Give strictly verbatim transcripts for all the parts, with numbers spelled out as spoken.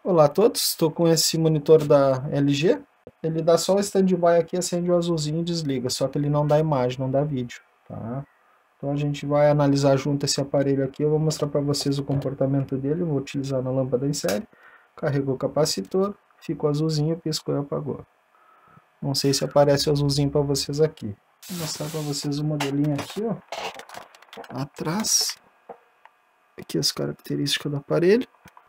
Olá a todos, estou com esse monitor da L G. Ele dá só o standby aqui, acende o azulzinho e desliga, só que ele não dá imagem, não dá vídeo, tá? Então a gente vai analisar junto esse aparelho aqui, eu vou mostrar para vocês o comportamento dele, eu vou utilizar na lâmpada em série. Carregou o capacitor, fica o azulzinho, piscou e apagou. Não sei se aparece o azulzinho para vocês aqui. Vou mostrar para vocês o modelinho aqui, ó. Atrás. Aqui as características do aparelho.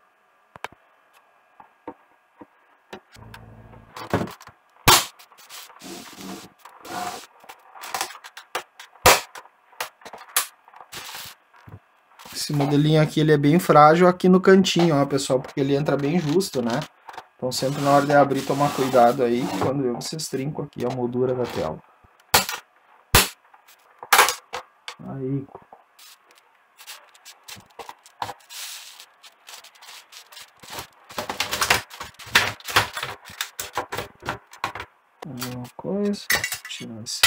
Esse modelinho aqui ele é bem frágil aqui no cantinho, ó, pessoal, porque ele entra bem justo, né? Então sempre na hora de abrir, tomar cuidado aí, quando eu vocês trincam aqui a moldura da tela. Aí. Alguma coisa, tirar esse.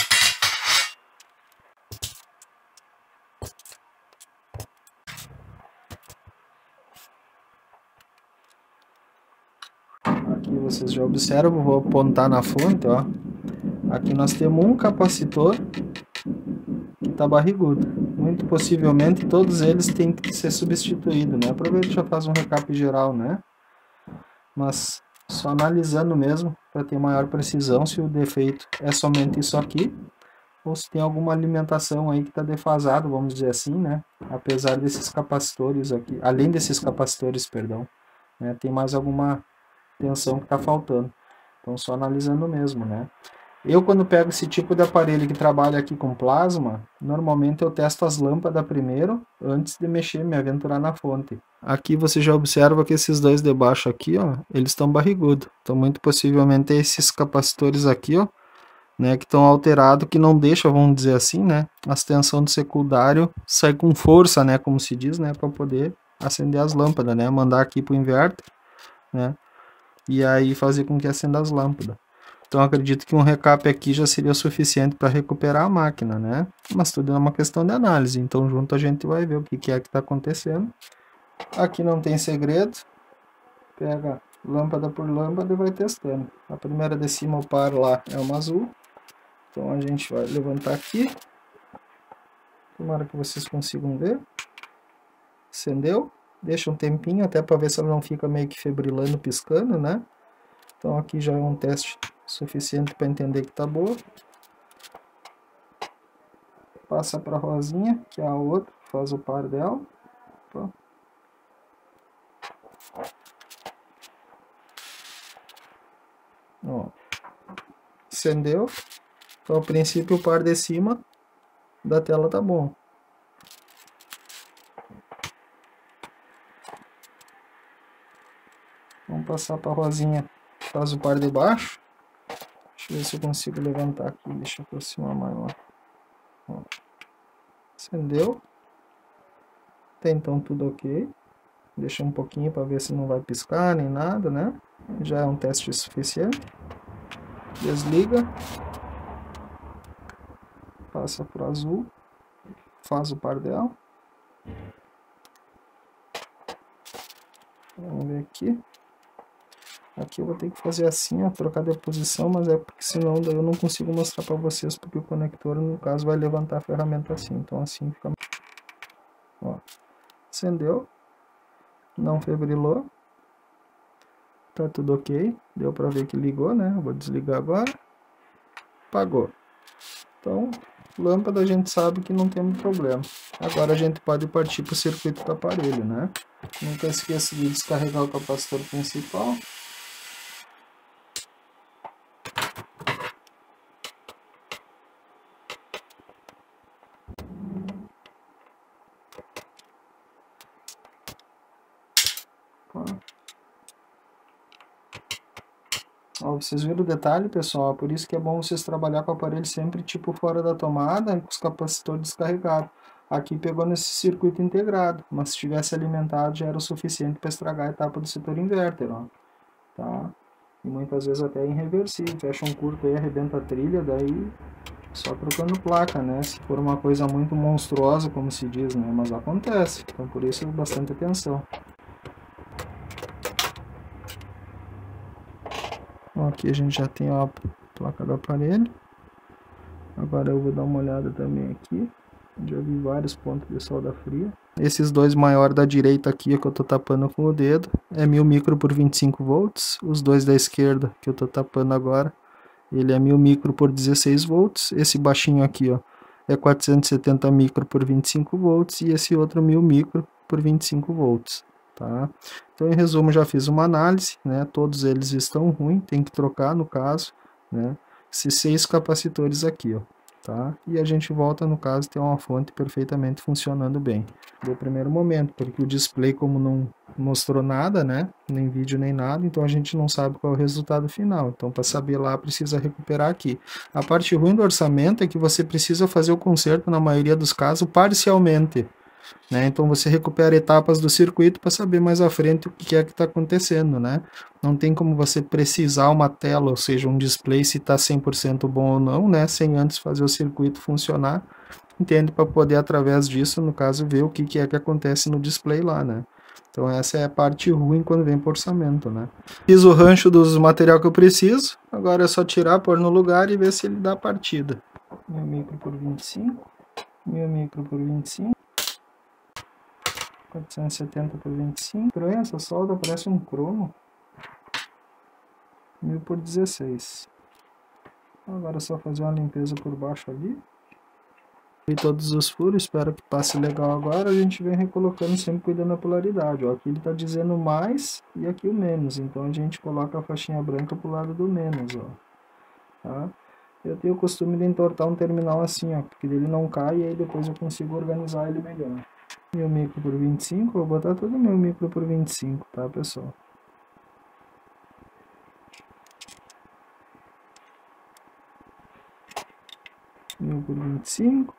Aqui vocês já observam, vou apontar na fonte, ó. Aqui nós temos um capacitor que está barrigudo. Muito possivelmente todos eles têm que ser substituídos, né? Aproveita e já faz um recap geral, né? Mas só analisando mesmo para ter maior precisão se o defeito é somente isso aqui ou se tem alguma alimentação aí que está defasado, vamos dizer assim, né? Apesar desses capacitores aqui, além desses capacitores, perdão, né? Tem mais alguma tensão que está faltando. Então só analisando mesmo, né? Eu quando pego esse tipo de aparelho que trabalha aqui com plasma, normalmente eu testo as lâmpadas primeiro, antes de mexer, me aventurar na fonte. Aqui você já observa que esses dois de baixo aqui, ó, eles estão barrigudos. Então muito possivelmente esses capacitores aqui, ó, né, que estão alterados, que não deixam, vamos dizer assim, né, as tensões do secundário sai com força, né, como se diz, né, para poder acender as lâmpadas, né, mandar aqui para o inverter, né, e aí fazer com que acenda as lâmpadas. Então acredito que um recap aqui já seria suficiente para recuperar a máquina, né? Mas tudo é uma questão de análise, então junto a gente vai ver o que, que é que está acontecendo. Aqui não tem segredo, pega lâmpada por lâmpada e vai testando. A primeira de cima, o par lá, é uma azul, então a gente vai levantar aqui. Tomara que vocês consigam ver. Acendeu, deixa um tempinho até para ver se ela não fica meio que febrilando, piscando, né? Então aqui já é um teste suficiente para entender que tá boa. Passa para a rosinha, que é a outra, faz o par dela. Opa. Ó. Acendeu. Então a princípio o par de cima da tela tá bom. Vamos passar para a rosinha, faz o par de baixo. Deixa eu ver se eu consigo levantar aqui, deixa eu aproximar maior. Ó. Acendeu. Até então tudo ok. Deixa um pouquinho para ver se não vai piscar nem nada, né? Já é um teste suficiente. Desliga. Passa para o azul. Faz o par dela. Vamos ver aqui. Aqui eu vou ter que fazer assim, ó, trocar de posição, mas é porque senão daí eu não consigo mostrar para vocês, porque o conector, no caso, vai levantar a ferramenta assim. Então assim fica... Ó, acendeu. Não febrilou. Tá tudo ok. Deu para ver que ligou, né? Eu vou desligar agora. Apagou. Então, lâmpada a gente sabe que não tem problema. Agora a gente pode partir para o circuito do aparelho, né? Nunca esqueça de descarregar o capacitor principal. Ó, vocês viram o detalhe, pessoal? Por isso que é bom vocês trabalhar com o aparelho sempre tipo fora da tomada e com os capacitores descarregados. Aqui pegou nesse circuito integrado, mas se tivesse alimentado já era o suficiente para estragar a etapa do setor inverter, ó. Tá? E muitas vezes até é irreversível, fecha um curto aí, arrebenta a trilha, daí só trocando placa, né? Se for uma coisa muito monstruosa, como se diz, né? Mas acontece, então por isso bastante atenção. Bom, aqui a gente já tem a placa do aparelho. Agora eu vou dar uma olhada também aqui. Já vi vários pontos de solda fria. Esses dois maiores da direita aqui, que eu tô tapando com o dedo, é mil micro por vinte e cinco volts. Os dois da esquerda, que eu tô tapando agora, ele é mil micro por dezesseis volts. Esse baixinho aqui, ó, é quatrocentos e setenta micro por vinte e cinco volts. E esse outro mil micro por vinte e cinco volts. Tá? Então, em resumo, já fiz uma análise, né? Todos eles estão ruins, tem que trocar no caso, né? Esses seis capacitores aqui, ó, tá? E a gente volta, no caso, ter uma fonte perfeitamente funcionando bem. No primeiro momento, porque o display, como não mostrou nada, né? Nem vídeo, nem nada, então a gente não sabe qual é o resultado final. Então, para saber lá, precisa recuperar aqui. A parte ruim do orçamento é que você precisa fazer o conserto, na maioria dos casos, parcialmente. Né? Então você recupera etapas do circuito para saber mais à frente o que é que está acontecendo, né? Não tem como você precisar uma tela, ou seja, um display se está cem por cento bom ou não, né? Sem antes fazer o circuito funcionar, entende? Para poder, através disso, no caso, ver o que, que é que acontece no display lá, né? Então essa é a parte ruim quando vem para orçamento, né? Fiz o rancho dos material que eu preciso, agora é só tirar, pôr no lugar e ver se ele dá partida. Mil micro por vinte e cinco, mil micro por vinte e cinco. quatrocentos e setenta por vinte e cinco. Estranho, essa solda parece um cromo. mil por dezesseis. Agora é só fazer uma limpeza por baixo ali. E todos os furos, espero que passe legal agora. A gente vem recolocando, sempre cuidando da polaridade. Ó, aqui ele está dizendo mais e aqui o menos. Então a gente coloca a faixinha branca pro lado do menos, ó. Tá? Eu tenho o costume de entortar um terminal assim, ó, porque ele não cai e aí depois eu consigo organizar ele melhor. Mil micro por vinte e cinco, vou botar todo mil micro por vinte e cinco, tá, pessoal? Mil por vinte e cinco.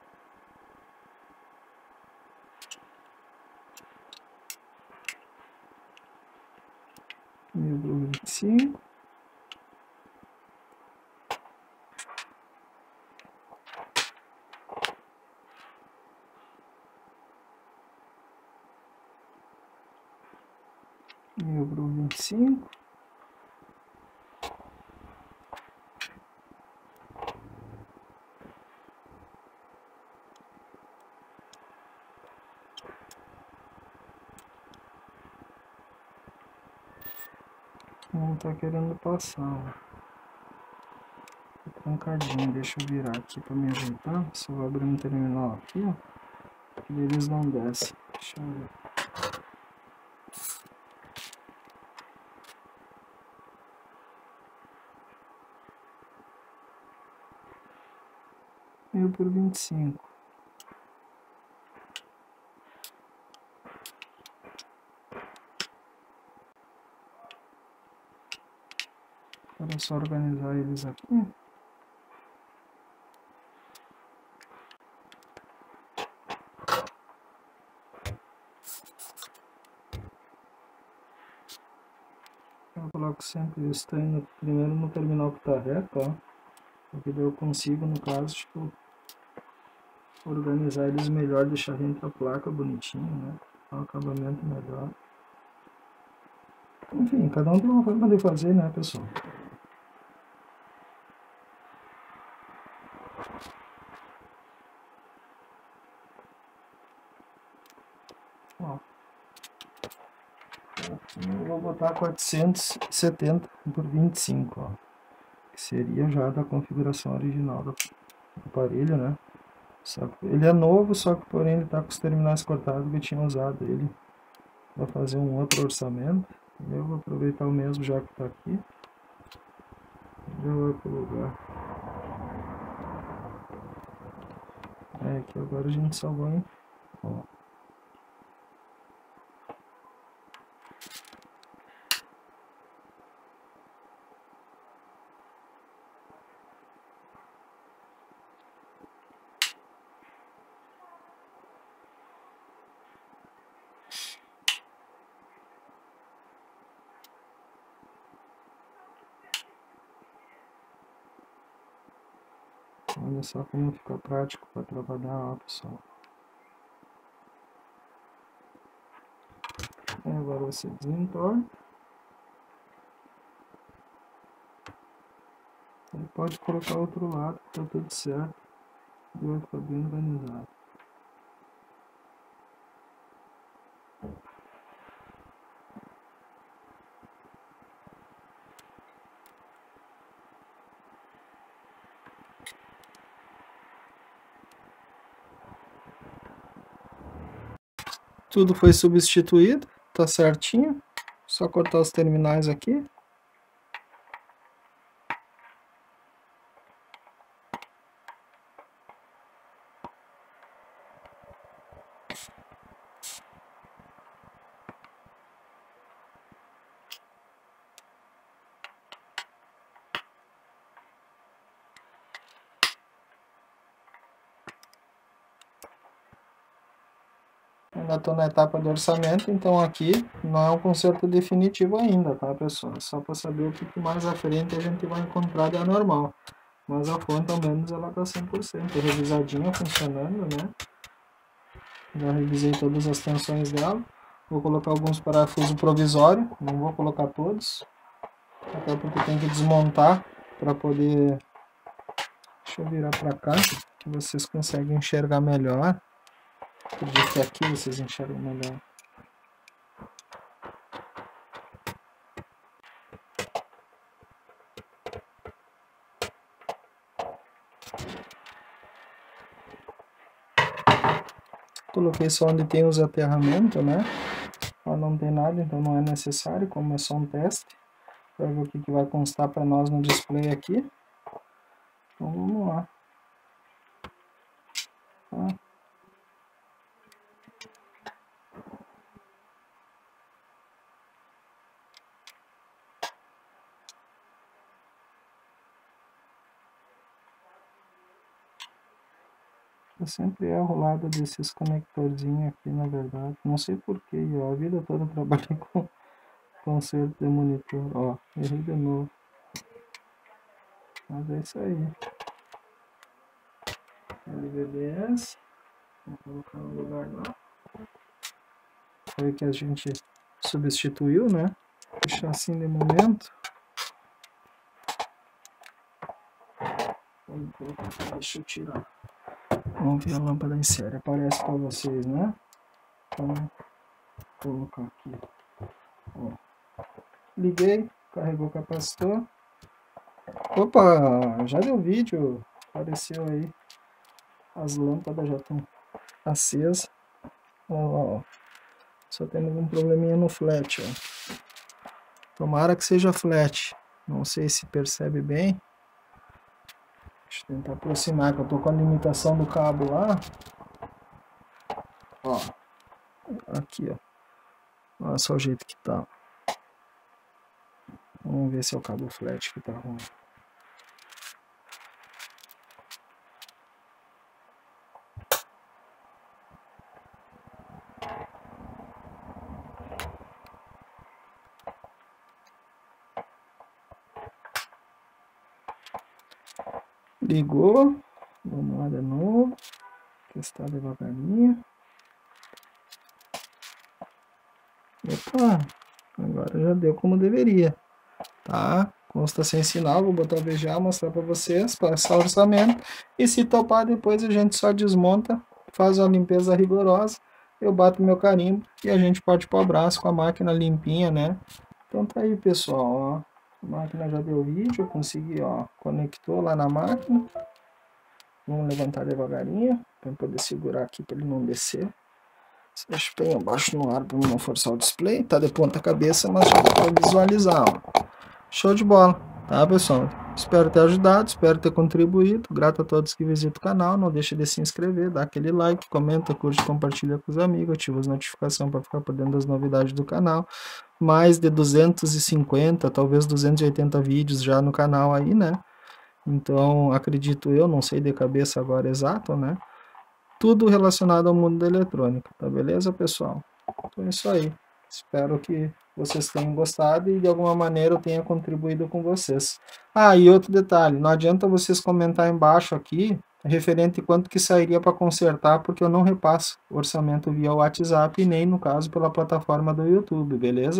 Mil por vinte e cinco. Mil por vinte e cinco. Não tá querendo passar, ó. Tá trancadinho, deixa eu virar aqui pra me ajeitar. Só vou abrir um terminal aqui, ó. Que eles não descem. Deixa eu ver. Mil por vinte e cinco. Agora é só organizar eles aqui. Eu coloco sempre isso aí no, primeiro no terminal que tá reto, ó. Porque daí eu consigo, no caso, tipo, organizar eles melhor, deixar dentro da placa bonitinho, né? Um acabamento melhor. Enfim, cada um tem uma forma de fazer, né, pessoal? Ó. Eu vou botar quatrocentos e setenta por vinte e cinco, ó. Que seria já da configuração original do aparelho, né? Só que ele é novo, só que porém ele tá com os terminais cortados que eu tinha usado ele para fazer um outro orçamento. E eu vou aproveitar o mesmo já que tá aqui. Já vai pro lugar. É que agora a gente só vai. Ó. Olha só como fica prático para trabalhar, ó, pessoal. E agora você desentorna. pode colocar outro lado, tá tudo certo. Vai ficar bem organizado. Tudo foi substituído, tá certinho. Só cortar os terminais aqui. Ainda estou na etapa do orçamento, então aqui não é um conserto definitivo ainda, tá, pessoal? É só para saber o que mais à frente a gente vai encontrar da normal. Mas a fonte, ao menos, ela está cem por cento revisadinha, funcionando, né? Já revisei todas as tensões dela. Vou colocar alguns parafusos provisórios, não vou colocar todos. Até porque tem que desmontar para poder... Deixa eu virar para cá, que vocês conseguem enxergar melhor. Acredito que aqui vocês enxergam melhor. Coloquei só onde tem os aterramentos, né? Lá não tem nada, então não é necessário, como é só um teste. Para ver o que, que vai constar para nós no display aqui. Então vamos lá. Tá? Eu sempre erro o lado desses conectorzinhos aqui, na verdade. Não sei porquê, ó. A vida toda eu trabalhei com conserto de monitor. Ó, errei de novo. Mas é isso aí. L V D S. Vou colocar no lugar lá. Foi o que a gente substituiu, né? Deixar assim de momento. Deixa eu tirar. Vamos ver a lâmpada em série. Aparece para vocês, né? Então, vou colocar aqui. Ó. Liguei, carregou o capacitor. Opa, já deu vídeo. Apareceu aí. As lâmpadas já estão acesas. Ó, ó, ó. Só temos um probleminha no flat, ó. Tomara que seja flat. Não sei se percebe bem. Deixa eu tentar aproximar, que eu tô com a limitação do cabo lá. Ó. Aqui, ó. Olha só o jeito que tá. Vamos ver se é o cabo flat que tá ruim. Ligou. Vamos lá de novo. Testar devagarinho. Opa, agora já deu como deveria. Tá? Consta sem sinal, vou botar o V G A, mostrar para vocês, passar o orçamento. E se topar, depois a gente só desmonta, faz uma limpeza rigorosa. Eu bato meu carimbo e a gente pode ir pro abraço com a máquina limpinha, né? Então tá aí, pessoal, ó. A máquina já deu vídeo, eu consegui, ó, conectou lá na máquina. Vamos levantar devagarinho, para poder segurar aqui para ele não descer. Deixa bem abaixo no ar para não forçar o display. Tá de ponta cabeça, mas já dá para visualizar, ó. Show de bola, tá, pessoal? Espero ter ajudado, espero ter contribuído. Grato a todos que visitam o canal. Não deixe de se inscrever, dá aquele like, comenta, curte, compartilha com os amigos, ativa as notificações para ficar por dentro das novidades do canal. Mais de duzentos e cinquenta, talvez duzentos e oitenta vídeos já no canal aí, né? Então, acredito eu, não sei de cabeça agora exato, né? Tudo relacionado ao mundo da eletrônica, tá beleza, pessoal? Então é isso aí. Espero que vocês tenham gostado e de alguma maneira eu tenha contribuído com vocês. Ah, e outro detalhe, não adianta vocês comentar embaixo aqui referente quanto que sairia para consertar, porque eu não repasso orçamento via WhatsApp, nem no caso pela plataforma do YouTube, beleza?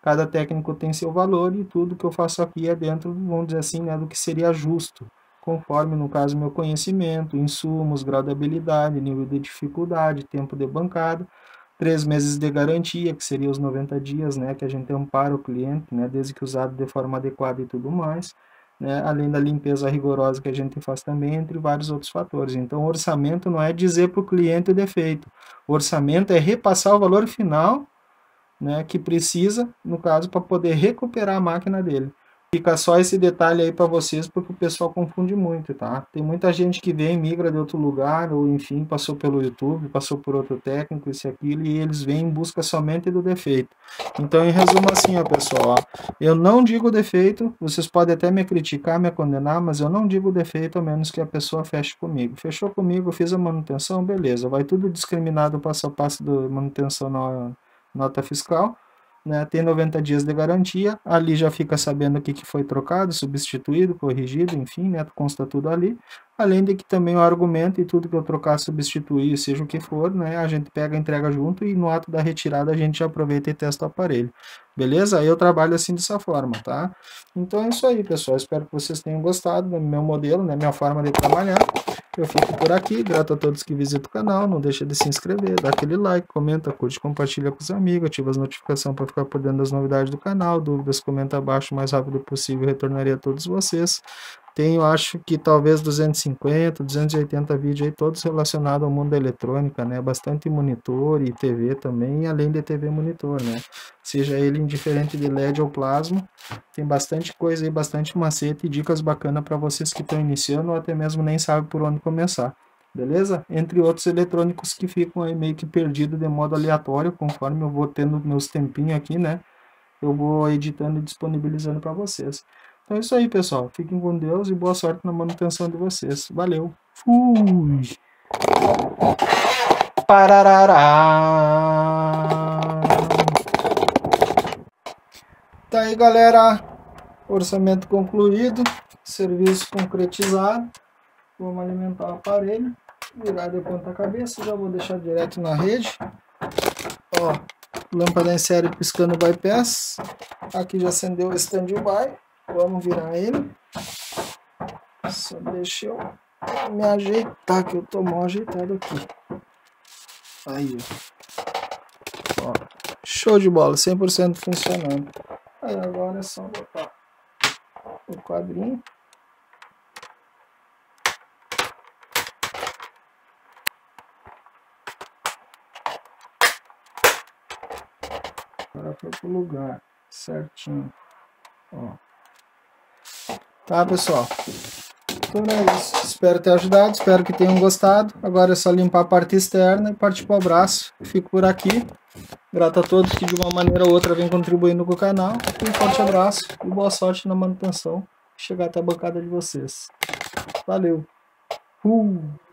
Cada técnico tem seu valor e tudo que eu faço aqui é dentro, vamos dizer assim, né, do que seria justo, conforme, no caso, meu conhecimento, insumos, grau de habilidade, nível de dificuldade, tempo de bancada, três meses de garantia, que seria os noventa dias, né, que a gente ampara o cliente, né, desde que usado de forma adequada e tudo mais, né, além da limpeza rigorosa que a gente faz também, entre vários outros fatores. Então, o orçamento não é dizer para o cliente o defeito, o orçamento é repassar o valor final, né, que precisa, no caso, para poder recuperar a máquina dele. Fica só esse detalhe aí para vocês, porque o pessoal confunde muito, tá? Tem muita gente que vem, migra de outro lugar, ou enfim, passou pelo YouTube, passou por outro técnico, isso e aquilo, e eles vêm em busca somente do defeito. Então, em resumo assim, ó, pessoal, ó, eu não digo defeito, vocês podem até me criticar, me condenar, mas eu não digo defeito, a menos que a pessoa feche comigo. Fechou comigo, fiz a manutenção, beleza, vai tudo discriminado passo a passo da manutenção na nota fiscal, né, tem noventa dias de garantia, ali já fica sabendo o que, que foi trocado, substituído, corrigido, enfim, né, consta tudo ali, além de que também o argumento e tudo que eu trocar, substituir, seja o que for, né, a gente pega, entrega junto e no ato da retirada a gente já aproveita e testa o aparelho, beleza? Aí eu trabalho assim dessa forma, tá? Então é isso aí, pessoal, espero que vocês tenham gostado do meu modelo, né, minha forma de trabalhar. Eu fico por aqui, grato a todos que visitam o canal, não deixa de se inscrever, dá aquele like, comenta, curte, compartilha com os amigos, ativa as notificações para ficar por dentro das novidades do canal, dúvidas, comenta abaixo o mais rápido possível, retornaria a todos vocês. Tenho, acho que talvez duzentos e cinquenta, duzentos e oitenta vídeos aí, todos relacionados ao mundo da eletrônica, né, bastante monitor e T V também, além de T V monitor, né, seja ele indiferente de L E D ou plasma, tem bastante coisa aí, bastante macete e dicas bacanas para vocês que estão iniciando ou até mesmo nem sabem por onde começar, beleza? Entre outros eletrônicos que ficam aí meio que perdidos de modo aleatório, conforme eu vou tendo meus tempinhos aqui, né? Eu vou editando e disponibilizando para vocês. Então é isso aí, pessoal. Fiquem com Deus e boa sorte na manutenção de vocês. Valeu! Fui! Pararará! Tá aí, galera. Orçamento concluído. Serviço concretizado. Vamos alimentar o aparelho. Virar de ponta cabeça. Já vou deixar direto na rede. Ó, lâmpada em série piscando bypass. Aqui já acendeu o standby. Vamos virar ele. Só deixa eu me ajeitar, que eu tô mal ajeitado aqui. Aí, ó. Ó, show de bola, cem por cento funcionando. Aí agora é só botar o quadrinho. Agora foi pro lugar certinho. Ó. Tá, pessoal? Então é isso. Espero ter ajudado, espero que tenham gostado. Agora é só limpar a parte externa e partir para o abraço. Fico por aqui. Grato a todos que de uma maneira ou outra vêm contribuindo com o canal. Um forte abraço e boa sorte na manutenção. Chegar até a bancada de vocês. Valeu! Uh!